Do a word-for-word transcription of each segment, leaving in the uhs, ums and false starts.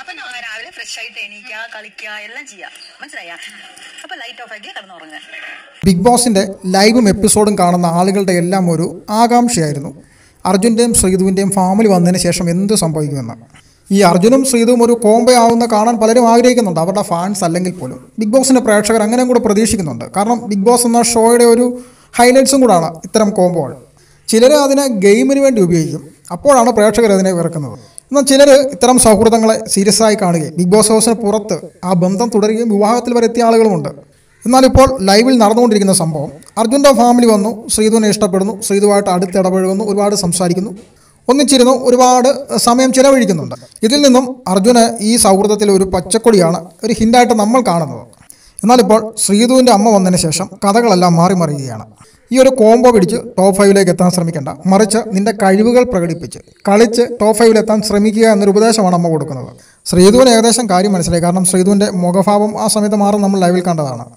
അപ്പൊ രാവിലെ ഫ്രഷ് ആയിട്ട് എണീക്കുക, കളിക്കുക, എല്ലാം ചെയ്യാം. മനസ്സിലായ? അപ്പൊ ലൈറ്റ് ഓഫ് ആക്കി കിടന്നുറങ്ങുക. ബിഗ് ബോസിന്റെ ലൈവും എപ്പിസോഡും കാണുന്ന ആളുകളുടെ എല്ലാം ഒരു ആകാംക്ഷയായിരുന്നു അർജുൻ്റെയും ശ്രീതുവിൻ്റെയും ഫാമിൽ വന്നതിന് ശേഷം എന്ത് സംഭവിക്കുമെന്ന്. ഈ അർജുനും ശ്രീതുവും ഒരു കോംബോ ആവുന്ന കാണാൻ പലരും ആഗ്രഹിക്കുന്നുണ്ട്, അവരുടെ ഫാൻസ് അല്ലെങ്കിൽ പോലും. ബിഗ് ബോസിന്റെ പ്രേക്ഷകർ അങ്ങനെയും കൂടെ പ്രതീക്ഷിക്കുന്നുണ്ട്. കാരണം ബിഗ് ബോസ് എന്ന ഷോയുടെ ഒരു ഹൈലൈറ്റ്സും കൂടാണ് ഇത്തരം കോംബോകൾ. ചിലർ അതിനെ ഗെയിമിന് വേണ്ടി ഉപയോഗിക്കും, അപ്പോഴാണ് പ്രേക്ഷകർ അതിനെ വെറുക്കുന്നത്. എന്നാൽ ചിലർ ഇത്തരം സൗഹൃദങ്ങളെ സീരിയസ് ആയി കാണുകയും ബിഗ് ബോസ് ഹൗസിന് പുറത്ത് ആ ബന്ധം തുടരുകയും വിവാഹത്തിൽ വരെ എത്തിയ ആളുകളുമുണ്ട്. എന്നാലിപ്പോൾ ലൈവിൽ നടന്നുകൊണ്ടിരിക്കുന്ന സംഭവം, അർജുൻ്റെ ഫാമിലി വന്നു, ശ്രീതുവിനെ ഇഷ്ടപ്പെടുന്നു, ശ്രീതുവായിട്ട് അടുത്തിടപഴകുന്നു, ഒരുപാട് സംസാരിക്കുന്നു, ഒന്നിച്ചിരുന്നു, ഒരുപാട് സമയം ചിലവഴിക്കുന്നുണ്ട്. ഇതിൽ നിന്നും അർജുന് ഈ സൗഹൃദത്തിൽ ഒരു പച്ചക്കൊടിയാണ് ഒരു ഹിൻ്റായിട്ട് നമ്മൾ കാണുന്നത്. എന്നാലിപ്പോൾ ശ്രീതുവിൻ്റെ അമ്മ വന്നതിന് ശേഷം കഥകളെല്ലാം മാറി മറിയുകയാണ്. ഈ ഒരു കോംബോ പിടിച്ച് ടോപ്പ് ഫൈവിലേക്ക് എത്താൻ ശ്രമിക്കേണ്ട, മറിച്ച് നിന്റെ കഴിവുകൾ പ്രകടിപ്പിച്ച് കളിച്ച് ടോപ്പ് ഫൈവിലെത്താൻ ശ്രമിക്കുക എന്നൊരു ഉപദേശമാണ് അമ്മ കൊടുക്കുന്നത്. ശ്രീതുവിന് ഏകദേശം കാര്യം മനസ്സിലായി. കാരണം ശ്രീതുവിൻ്റെ മുഖഭാവം ആ സമയത്ത് മാറും നമ്മൾ ലൈവിൽ കണ്ടതാണ്.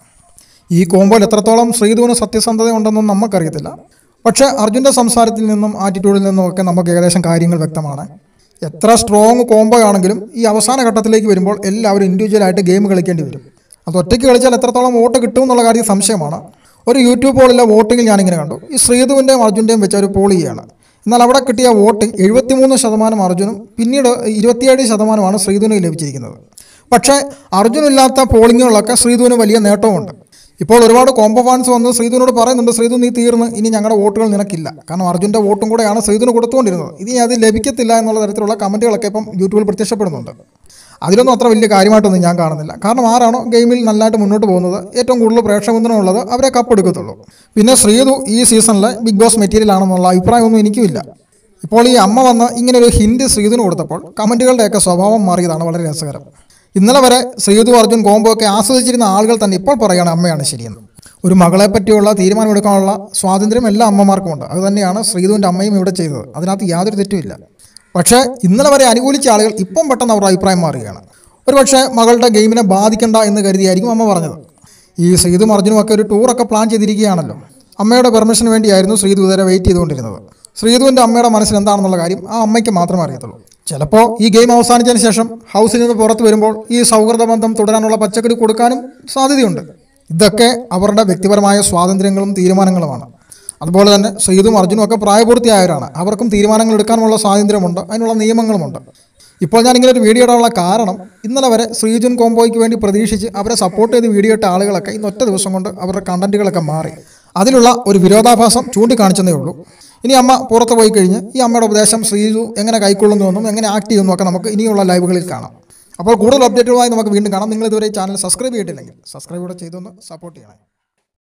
ഈ കോംബോയിൽ എത്രത്തോളം ശ്രീതുവിന് സത്യസന്ധത ഉണ്ടെന്നും നമുക്കറിയത്തില്ല. പക്ഷേ അർജുൻ്റെ സംസാരത്തിൽ നിന്നും ആറ്റിറ്റ്യൂഡിൽ നിന്നും ഒക്കെ നമുക്ക് ഏകദേശം കാര്യങ്ങൾ വ്യക്തമാണ്. എത്ര സ്ട്രോങ് കോംബോ ആണെങ്കിലും ഈ അവസാന ഘട്ടത്തിലേക്ക് വരുമ്പോൾ എല്ലാവരും ഇൻഡിവിജ്വലായിട്ട് ഗെയിം കളിക്കേണ്ടി വരും. അത് ഒറ്റയ്ക്ക് കളിച്ചാൽ എത്രത്തോളം വോട്ട് കിട്ടും എന്നുള്ള കാര്യം സംശയമാണ്. ഒരു യൂട്യൂബ് പോളിലെ വോട്ടിങ്ങിൽ ഞാനിങ്ങനെ കണ്ടു, ഈ ശ്രീതുവിൻ്റെയും അർജുൻ്റെയും വെച്ച് ഒരു പോൾ ചെയ്യുകയാണ്. എന്നാൽ അവിടെ കിട്ടിയ വോട്ടിംഗ് എഴുപത്തിമൂന്ന് ശതമാനം അർജുനും പിന്നീട് ഇരുപത്തിയേഴ് ശതമാനമാണ് ശ്രീതുവിന് ലഭിച്ചിരിക്കുന്നത്. പക്ഷേ അർജുനില്ലാത്ത പോളിങ്ങുകളൊക്കെ ശ്രീതുവിന് വലിയ നേട്ടവുമുണ്ട്. ഇപ്പോൾ ഒരുപാട് കോംബോ ഫാൻസ് വന്ന് ശ്രീതുവിനോട് പറയുന്നുണ്ട്, ശ്രീതു നീ തീർന്ന്, ഇനി ഞങ്ങളുടെ വോട്ടുകൾ നിനക്കില്ല. കാരണം അർജുൻ്റെ വോട്ടും കൂടെയാണ് ശ്രീതുവിന് കൊടുത്തുകൊണ്ടിരുന്നത്, ഇനി അത് ലഭിക്കത്തില്ല എന്നുള്ള തരത്തിലുള്ള കമൻറ്റുകളൊക്കെ ഇപ്പം യൂട്യൂബിൽ പ്രത്യക്ഷപ്പെടുന്നുണ്ട്. അതിലൊന്നും അത്ര വലിയ കാര്യമായിട്ടൊന്നും ഞാൻ കാണുന്നില്ല. കാരണം ആരാണോ ഗെയിമിൽ നല്ലതായിട്ട് മുന്നോട്ട് പോകുന്നത്, ഏറ്റവും കൂടുതൽ പ്രേക്ഷകബന്ധനമുള്ളത്, അവരെ കപ്പെടുക്കത്തുള്ളൂ. പിന്നെ ശ്രീതു ഈ സീസണിലെ ബിഗ് ബോസ് മെറ്റീരിയൽ ആണെന്നുള്ള അഭിപ്രായമൊന്നും എനിക്കുമില്ല. ഇപ്പോൾ ഈ അമ്മ വന്ന് ഇങ്ങനെ ഒരു ഹിൻഡ് ശ്രീതുവിന് കൊടുത്തപ്പോൾ കമൻറ്റുകളുടെയൊക്കെ സ്വഭാവം മാറിയതാണ് വളരെ രസകരം. ഇന്നലെ വരെ ശ്രീതു അർജുൻ കോംബോ ഒക്കെ ആസ്വദിച്ചിരുന്ന ആളുകൾ തന്നെ ഇപ്പോൾ പറയുകയാണ് അമ്മയാണ് ശരിയെന്ന്. ഒരു മകളെ പറ്റിയുള്ള തീരുമാനമെടുക്കാനുള്ള സ്വാതന്ത്ര്യം എല്ലാ അമ്മമാർക്കുമുണ്ട്. അത് തന്നെയാണ് ശ്രീതുവിൻ്റെ അമ്മയും ഇവിടെ ചെയ്തത്, അതിനകത്ത് യാതൊരു തെറ്റുമില്ല. പക്ഷേ ഇന്നലെ വരെ അനുകൂലിച്ച ആളുകൾ ഇപ്പം പെട്ടെന്ന് അവരുടെ അഭിപ്രായം മാറുകയാണ്. ഒരുപക്ഷെ മകളുടെ ഗെയിമിനെ ബാധിക്കണ്ട എന്ന് കരുതിയായിരിക്കും അമ്മ പറഞ്ഞത്. ഈ ശ്രീതും അർജുനും ഒക്കെ ഒരു ടൂറൊക്കെ പ്ലാൻ ചെയ്തിരിക്കുകയാണല്ലോ. അമ്മയുടെ പെർമിഷന് വേണ്ടിയായിരുന്നു ശ്രീതു ഇതുവരെ വെയിറ്റ് ചെയ്തുകൊണ്ടിരുന്നത്. ശ്രീതുവിൻ്റെ അമ്മയുടെ മനസ്സിൽ എന്താണെന്നുള്ള കാര്യം ആ അമ്മയ്ക്ക് മാത്രമേ അറിയത്തുള്ളൂ. ചിലപ്പോൾ ഈ ഗെയിം അവസാനിച്ചതിന് ശേഷം ഹൗസിൽ നിന്ന് പുറത്ത് വരുമ്പോൾ ഈ സൗഹൃദ ബന്ധം തുടരാനുള്ള പച്ചക്കറി കൊടുക്കാനും സാധ്യതയുണ്ട്. ഇതൊക്കെ അവരുടെ വ്യക്തിപരമായ സ്വാതന്ത്ര്യങ്ങളും തീരുമാനങ്ങളുമാണ്. അതുപോലെ തന്നെ ശ്രീതും അർജുനും ഒക്കെ പ്രായപൂർത്തിയായവരാണ്, അവർക്കും തീരുമാനങ്ങൾ എടുക്കാനുള്ള സ്വാതന്ത്ര്യമുണ്ട്, അതിനുള്ള നിയമങ്ങളുമുണ്ട്. ഇപ്പോൾ ഞാനിങ്ങനെ ഒരു വീഡിയോ ഇടാനുള്ള കാരണം, ഇന്നലെ വരെ ശ്രീജുൻ കോംബോയ്ക്ക് വേണ്ടി പ്രതീക്ഷിച്ച് അവരെ സപ്പോർട്ട് ചെയ്ത് വീഡിയോ ഇട്ട ആളുകളൊക്കെ ഇന്ന് ഒറ്റ ദിവസം കൊണ്ട് അവരുടെ കണ്ടന്റുകളൊക്കെ മാറി. അതിലുള്ള ഒരു വിരോധാഭാസം ചൂണ്ടിക്കാണിച്ചതേ ഉള്ളൂ. ഇനി അമ്മ പുറത്ത് പോയി കഴിഞ്ഞ് ഈ അമ്മയുടെ ഉപദേശം ശ്രീജു എങ്ങനെ കൈക്കൊള്ളുന്നുവെന്നും എങ്ങനെ ആക്ട് ചെയ്യുന്നു ഒക്കെ നമുക്ക് ഇനിയുള്ള ലൈവുകളിൽ കാണാം. അപ്പോൾ കൂടുതൽ അപ്ഡേറ്റുകളായി നമുക്ക് വീണ്ടും കാണാം. നിങ്ങൾ ഇതുവരെ ചാനൽ സബ്സ്ക്രൈബ് ചെയ്തിട്ടില്ലെങ്കിൽ സബ്സ്ക്രൈബ് കൂടെ ചെയ്തൊന്ന് സപ്പോർട്ട് ചെയ്യണം.